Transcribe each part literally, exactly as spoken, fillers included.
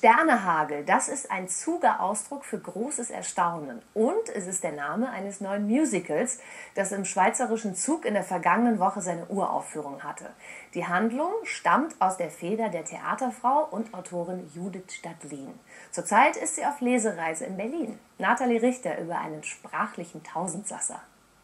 Sternehagel, das ist ein Zuger Ausdruck für großes Erstaunen. Und es ist der Name eines neuen Musicals, das im Schweizerischen Zug in der vergangenen Woche seine Uraufführung hatte. Die Handlung stammt aus der Feder der Theaterfrau und Autorin Judith Stadlin. Zurzeit ist sie auf Lesereise in Berlin. Nathalie Richter über einen sprachlichen Tausendsasser.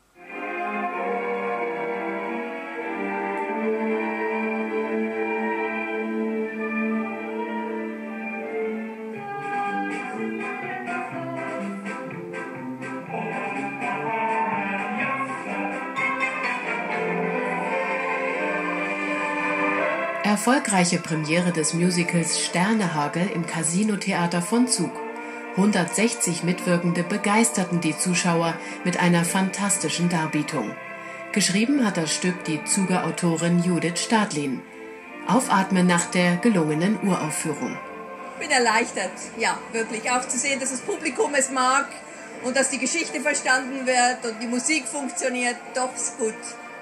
Erfolgreiche Premiere des Musicals Sternehagel im Casino-Theater von Zug. hundertsechzig Mitwirkende begeisterten die Zuschauer mit einer fantastischen Darbietung. Geschrieben hat das Stück die Zuger Autorin Judith Stadlin. Aufatmen nach der gelungenen Uraufführung. Ich bin erleichtert, ja, wirklich. Auch zu sehen, dass das Publikum es mag und dass die Geschichte verstanden wird und die Musik funktioniert. Doch, ist gut.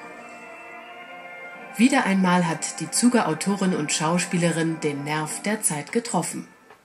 Wieder einmal hat die Zuger Autorin und Schauspielerin den Nerv der Zeit getroffen.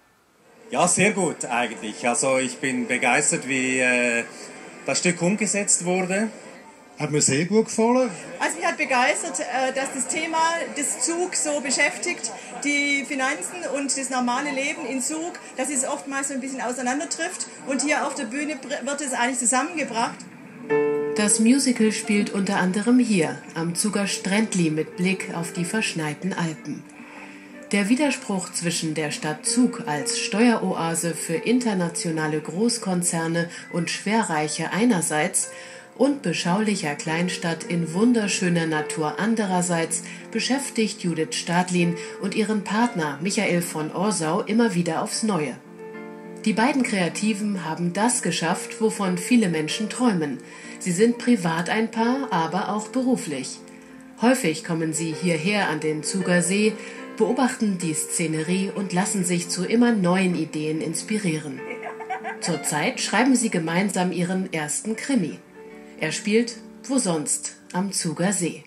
Ja, sehr gut eigentlich. Also ich bin begeistert, wie äh, das Stück umgesetzt wurde. Hat mir sehr gut gefallen. Also mich hat begeistert, äh, dass das Thema des Zugs so beschäftigt, die Finanzen und das normale Leben in Zug, dass es oftmals so ein bisschen auseinandertrifft. Und hier auf der Bühne wird es eigentlich zusammengebracht. Das Musical spielt unter anderem hier, am Zuger Strändli mit Blick auf die verschneiten Alpen. Der Widerspruch zwischen der Stadt Zug als Steueroase für internationale Großkonzerne und Schwerreiche einerseits und beschaulicher Kleinstadt in wunderschöner Natur andererseits beschäftigt Judith Stadlin und ihren Partner Michael von Orsau immer wieder aufs Neue. Die beiden Kreativen haben das geschafft, wovon viele Menschen träumen. Sie sind privat ein Paar, aber auch beruflich. Häufig kommen sie hierher an den Zuger See, beobachten die Szenerie und lassen sich zu immer neuen Ideen inspirieren. Zurzeit schreiben sie gemeinsam ihren ersten Krimi. Er spielt, wo sonst, am Zuger See.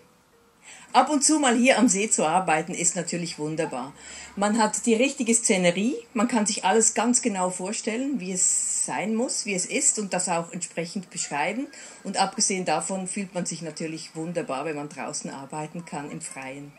Ab und zu mal hier am See zu arbeiten, ist natürlich wunderbar. Man hat die richtige Szenerie, man kann sich alles ganz genau vorstellen, wie es sein muss, wie es ist und das auch entsprechend beschreiben. Und abgesehen davon fühlt man sich natürlich wunderbar, wenn man draußen arbeiten kann, im Freien.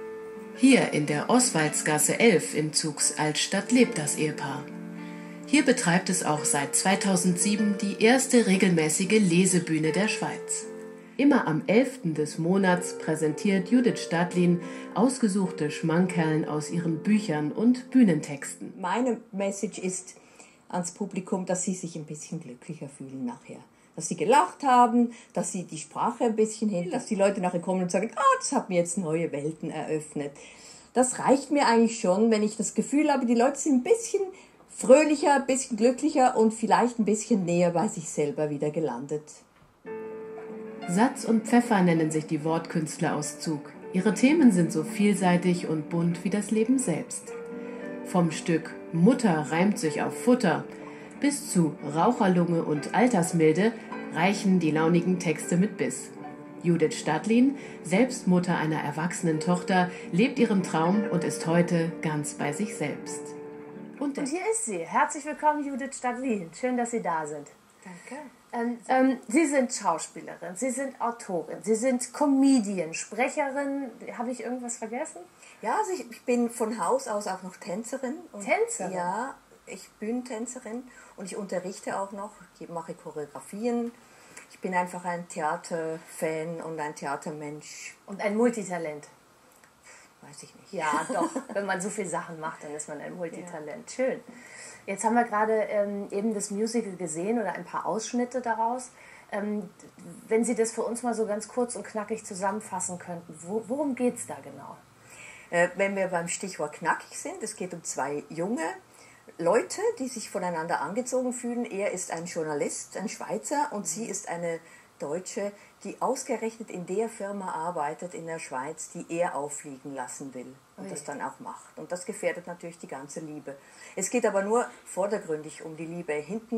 Hier in der Oswaldsgasse elf in Zugs Altstadt lebt das Ehepaar. Hier betreibt es auch seit zweitausendsieben die erste regelmäßige Lesebühne der Schweiz. Immer am elften des Monats präsentiert Judith Stadlin ausgesuchte Schmankerln aus ihren Büchern und Bühnentexten. Meine Message ist ans Publikum, dass sie sich ein bisschen glücklicher fühlen nachher. Dass sie gelacht haben, dass sie die Sprache ein bisschen hin, dass die Leute nachher kommen und sagen, ah, das hat mir jetzt neue Welten eröffnet. Das reicht mir eigentlich schon, wenn ich das Gefühl habe, die Leute sind ein bisschen fröhlicher, ein bisschen glücklicher und vielleicht ein bisschen näher bei sich selber wieder gelandet. Satz und Pfeffer nennen sich die Wortkünstler aus Zug. Ihre Themen sind so vielseitig und bunt wie das Leben selbst. Vom Stück Mutter reimt sich auf Futter bis zu Raucherlunge und Altersmilde reichen die launigen Texte mit Biss. Judith Stadlin, selbst Mutter einer erwachsenen Tochter, lebt ihren Traum und ist heute ganz bei sich selbst. Und, und hier ist sie. Herzlich willkommen, Judith Stadlin. Schön, dass Sie da sind. Danke. Ähm, ähm, Sie sind Schauspielerin, Sie sind Autorin, Sie sind Comedian, Sprecherin. Habe ich irgendwas vergessen? Ja, also ich, ich bin von Haus aus auch noch Tänzerin. Und Tänzerin? Ja, ich bin Tänzerin und ich unterrichte auch noch, ich mache Choreografien. Ich bin einfach ein Theaterfan und ein Theatermensch. Und ein Multitalent? Weiß ich nicht. Ja, doch. Wenn man so viele Sachen macht, dann ist man ein Multitalent. Ja. Schön. Jetzt haben wir gerade ähm, eben das Musical gesehen oder ein paar Ausschnitte daraus. Ähm, wenn Sie das für uns mal so ganz kurz und knackig zusammenfassen könnten, wo, worum geht es da genau? Äh, wenn wir beim Stichwort knackig sind, es geht um zwei junge Leute, die sich voneinander angezogen fühlen. Er ist ein Journalist, ein Schweizer, und sie ist eine Deutsche, die ausgerechnet in der Firma arbeitet in der Schweiz, die er auffliegen lassen will und Ui. das dann auch macht. Und das gefährdet natürlich die ganze Liebe. Es geht aber nur vordergründig um die Liebe. Hinten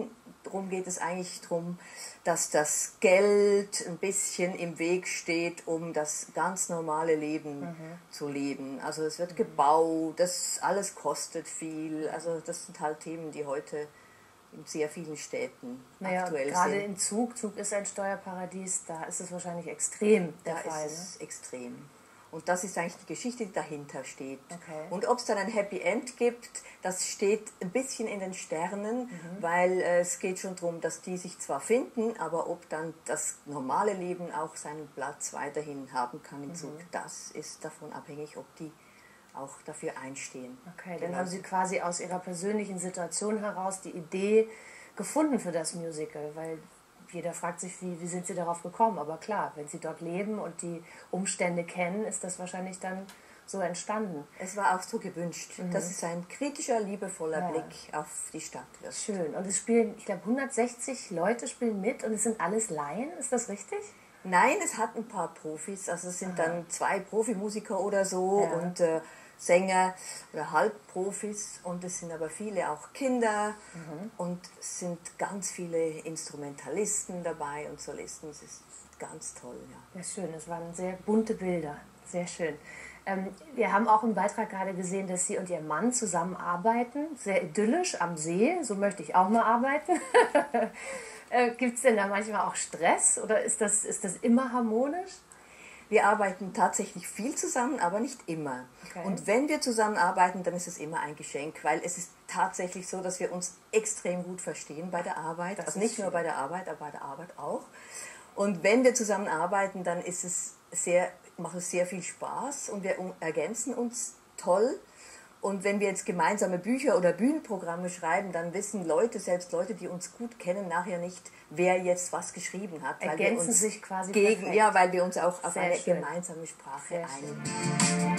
darum geht es eigentlich darum, dass das Geld ein bisschen im Weg steht, um das ganz normale Leben mhm. zu leben. Also es wird gebaut, das alles kostet viel. Also das sind halt Themen, die heute in sehr vielen Städten naja, aktuell gerade sind. Gerade in Zug, Zug ist ein Steuerparadies, da ist es wahrscheinlich extrem der da Fall. Da ist es ne? extrem. Und das ist eigentlich die Geschichte, die dahinter steht. Okay. Und ob es dann ein Happy End gibt, das steht ein bisschen in den Sternen, mhm. weil äh, es geht schon darum, dass die sich zwar finden, aber ob dann das normale Leben auch seinen Platz weiterhin haben kann im mhm. Zug, das ist davon abhängig, ob die auch dafür einstehen. Okay, dann haben Sie quasi aus Ihrer persönlichen Situation heraus die Idee gefunden für das Musical, weil jeder fragt sich, wie, wie sind Sie darauf gekommen? Aber klar, wenn Sie dort leben und die Umstände kennen, ist das wahrscheinlich dann so entstanden. Es war auch so gewünscht. Mhm. Das ist ein kritischer, liebevoller ja. Blick auf die Stadt. Schön. Und es spielen, ich glaube, hundertsechzig Leute spielen mit und es sind alles Laien. Ist das richtig? Nein, es hat ein paar Profis. Also es sind Aha. dann zwei Profimusiker oder so ja. und äh, Sänger oder Halbprofis, und es sind aber viele auch Kinder mhm. und es sind ganz viele Instrumentalisten dabei und Solisten. Es ist ganz toll. Ja, ja schön, es waren sehr bunte Bilder, sehr schön. Ähm, wir haben auch im Beitrag gerade gesehen, dass Sie und Ihr Mann zusammenarbeiten, sehr idyllisch am See, so möchte ich auch mal arbeiten. äh, Gibt es denn da manchmal auch Stress oder ist das, ist das immer harmonisch? Wir arbeiten tatsächlich viel zusammen, aber nicht immer. Okay. Und wenn wir zusammenarbeiten, dann ist es immer ein Geschenk, weil es ist tatsächlich so, dass wir uns extrem gut verstehen bei der Arbeit. Das also nicht schön. Nur bei der Arbeit, aber bei der Arbeit auch. Und wenn wir zusammenarbeiten, dann ist es sehr, macht es sehr viel Spaß und wir ergänzen uns toll. Und wenn wir jetzt gemeinsame Bücher oder Bühnenprogramme schreiben, dann wissen Leute, selbst Leute, die uns gut kennen, nachher nicht, wer jetzt was geschrieben hat. Ergänzen weil wir uns sich quasi gegen, perfekt. ja, weil wir uns auch auf Sehr eine schön. gemeinsame Sprache Sehr einigen.